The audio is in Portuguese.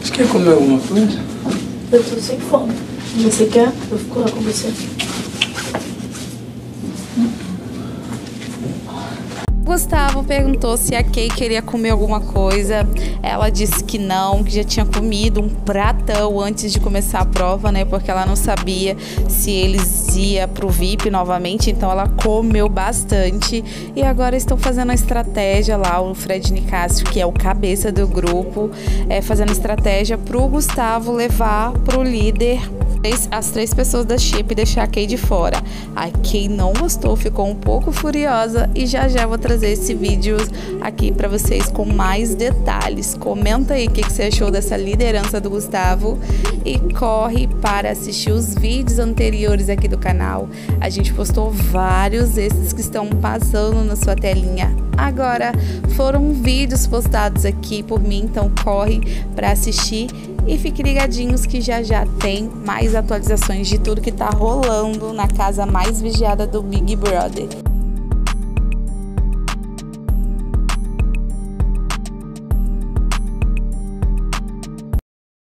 Você quer comer alguma coisa? Eu tô sem fome. Você quer? Eu fico lá com você. Gustavo perguntou se a Kay queria comer alguma coisa. Ela disse que não, que já tinha comido um pratão antes de começar a prova, né? Porque ela não sabia se eles iam pro VIP novamente, então ela comeu bastante. E agora estão fazendo a estratégia lá, o Fred Nicásio, que é o cabeça do grupo, fazendo estratégia pro Gustavo levar pro líder as 3 pessoas da Chip e deixar a Kay de fora. A Kay não gostou, ficou um pouco furiosa e já vou trazer esse vídeo aqui pra vocês com mais detalhes. Comenta aí o que você achou dessa liderança do Gustavo e corre para assistir os vídeos anteriores aqui do canal. A gente postou vários desses que estão passando na sua telinha. Agora foram vídeos postados aqui por mim, então corre para assistir e fiquem ligadinhos que já tem mais atualizações de tudo que tá rolando na casa mais vigiada do Big Brother.